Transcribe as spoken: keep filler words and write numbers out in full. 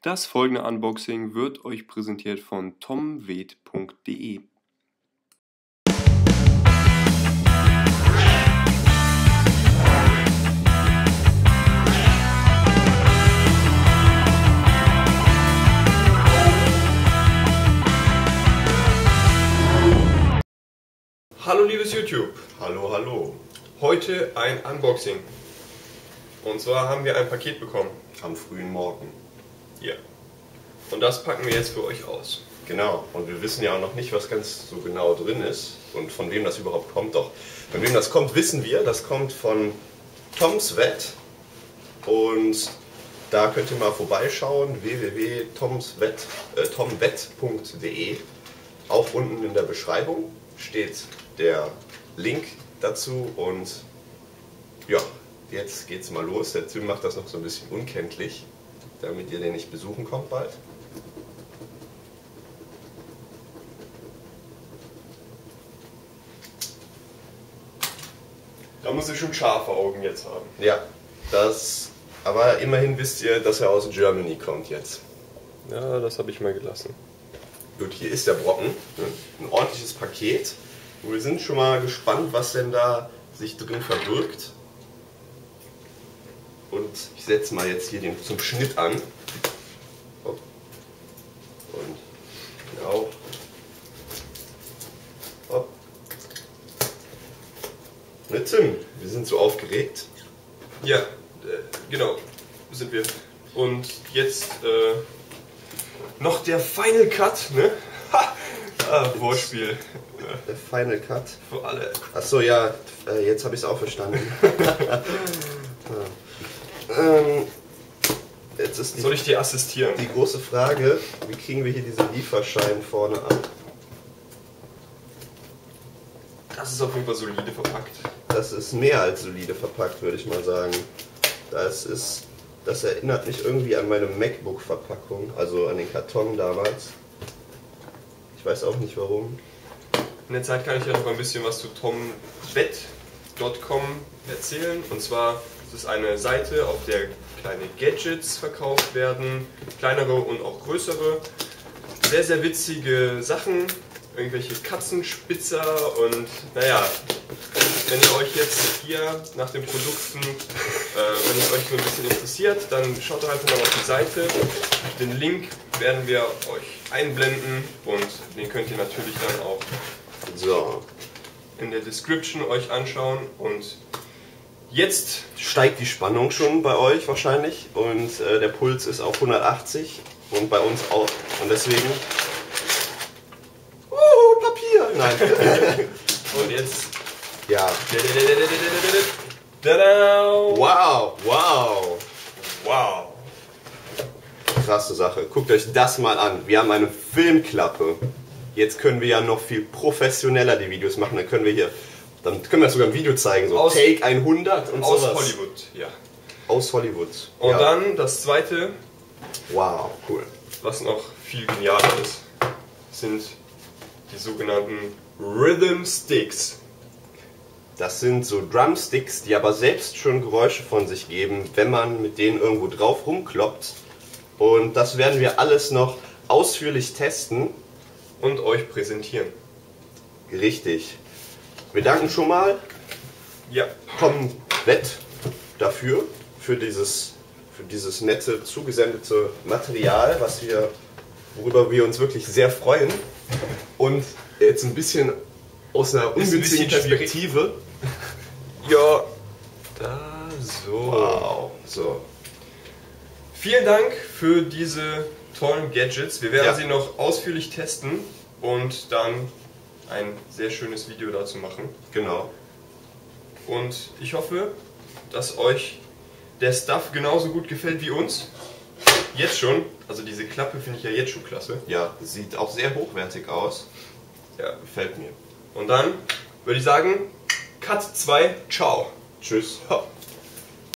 Das folgende Unboxing wird euch präsentiert von tomwed punkt de. Hallo liebes YouTube, Hallo, hallo. heute ein Unboxing. Und zwar haben wir ein Paket bekommen. Am frühen Morgen. Ja. Und das packen wir jetzt für euch aus. Genau. Und wir wissen ja auch noch nicht, was ganz so genau drin ist und von wem das überhaupt kommt. Doch von wem das kommt, wissen wir. Das kommt von Tomswed. Und da könnt ihr mal vorbeischauen. w w w punkt tomwed punkt de. Auch unten in der Beschreibung steht der Link dazu. Und ja, jetzt geht's mal los. Der Tim macht das noch so ein bisschen unkenntlich, damit ihr den nicht besuchen kommt bald. Da muss ich schon scharfe Augen jetzt haben. Ja, das. Aber immerhin wisst ihr, dass er aus Germany kommt jetzt. Ja, das habe ich mal gelassen. Gut, hier ist der Brocken. Ein ordentliches Paket. Und wir sind schon mal gespannt, was denn da sich drin verbirgt. Und ich setze mal jetzt hier den zum Schnitt an. Und genau. Hopp. Ne, Tim, wir sind so aufgeregt. Ja, äh, genau, sind wir. Und jetzt äh, noch der Final Cut, ne? Ha! Ah, Wortspiel. Der Final Cut. Für alle. Achso, ja, äh, jetzt habe ich es auch verstanden. ja. ähm, jetzt ist die, Soll ich dir assistieren? die große Frage, wie kriegen wir hier diesen Lieferschein vorne an? Das ist auf jeden Fall solide verpackt. Das ist mehr als solide verpackt, würde ich mal sagen. Das ist, das erinnert mich irgendwie an meine MacBook-Verpackung, also an den Karton damals. Ich weiß auch nicht warum. In der Zeit kann ich ja noch ein bisschen was zu tomwed punkt com erzählen. Und zwar ist es eine Seite, auf der kleine Gadgets verkauft werden, kleinere und auch größere. Sehr, sehr witzige Sachen, irgendwelche Katzenspitzer und naja, wenn ihr euch jetzt hier nach den Produkten, äh, wenn es euch so ein bisschen interessiert, dann schaut doch einfach mal auf die Seite. Den Link werden wir euch einblenden und den könnt ihr natürlich dann auch So. in der Description euch anschauen. Und jetzt Steigt die Spannung schon bei euch wahrscheinlich und äh, der Puls ist auf hundertachtzig und bei uns auch. Und deswegen. Uh, Papier! Nein. und jetzt ja. Tada! Wow, wow. Wow! Krasse Sache. Guckt euch das mal an. Wir haben eine Filmklappe. Jetzt können wir ja noch viel professioneller die Videos machen. Dann können wir hier, dann können wir sogar ein Video zeigen, so Aus, Take hundert und aus sowas. Hollywood, ja. Aus Hollywood. Und ja. dann das zweite, Wow, cool. was noch viel genialer ist, sind die sogenannten Rhythm Sticks. Das sind so Drumsticks, die aber selbst schon Geräusche von sich geben, wenn man mit denen irgendwo drauf rumkloppt. Und das werden wir alles noch ausführlich testen. Und euch präsentieren. Richtig. Wir danken schon mal Ja. Tomwed dafür, für dieses, für dieses nette zugesendete Material, was wir, worüber wir uns wirklich sehr freuen. Und jetzt ein bisschen aus einer Ist ein ungünstigen bisschen Perspektive. Ja. Da so. Wow. So. Vielen Dank für diese tollen Gadgets. Wir werden Ja. sie noch ausführlich testen und dann ein sehr schönes Video dazu machen. Genau. Und ich hoffe, dass euch der Stuff genauso gut gefällt wie uns. Jetzt schon. Also diese Klappe finde ich ja jetzt schon klasse. Ja, sieht auch sehr hochwertig aus. Ja. Gefällt mir. Und dann würde ich sagen, Cut zwei, ciao. Tschüss. Ja.